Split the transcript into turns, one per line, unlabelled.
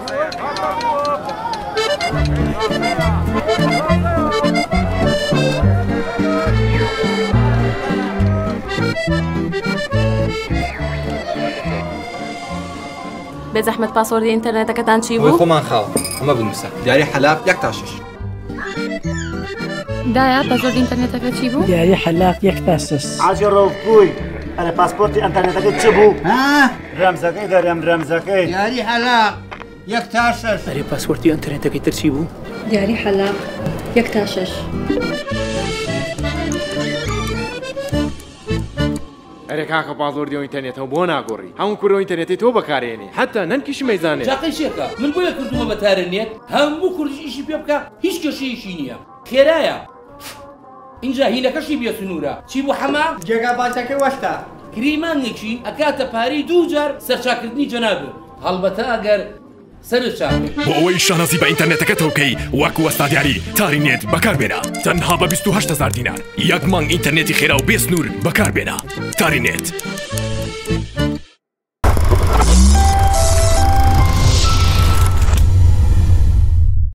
بزحمة باسوردی ئینتەرنێتەکەتان چی بوو؟
خۆمان خاوە ئەمە بنووسە دیاری حەلاق 1 تا 6
دایە پاسوردی ئینتەرنێتەکە چی بوو؟
دیاری حەلاق 1 تا 6
عاجی ڕۆڤکوی ئەرە پاسپۆرتی ئینتەرنێتەکەت چ بوو؟ ڕەمزەکەی دەرێم ڕەمزەکەی
دیاری حەلاق 1 تا 6
ئەرێ پاسپۆرتی ئینتەرنێتەکەی تر چی بوو؟
دیاری حەلاق 1 تا 6
ئەرێ کاکە پاسوردی ئینتەرنێتەوە بۆ ناگۆڕی هەموو کوڕۆ ئینتەرنێتی تۆ بەکارێنێ حتا نەنکیش مەیزانێ
چاقی شێکە من بۆیە کردومە بە تارنێت هەموو کوردیش ئیشی پێ بکە هیچ کەشەیەشی نییە خێرایە اینجا هینەکەشی بێ سنوورە چی بوو حەما
جێگا باشەکەی وەشتا
گریمانێکی ئەکاتە پارەی 2 جار سەرچاکردنی جەنابێ هەڵبەتە ئەگەر سەرچاکرد
بۆ ئەوەی شانازی بە ئینتەرنێتەکەتەوە بکەی وەکو وەستا دیاری تارینێت بەکاربێنە تەنها بە 28,000 دینار 1 مانگ ئینتەرنێتی خێرا و بێ سنوور بەکاربێنە تارینێت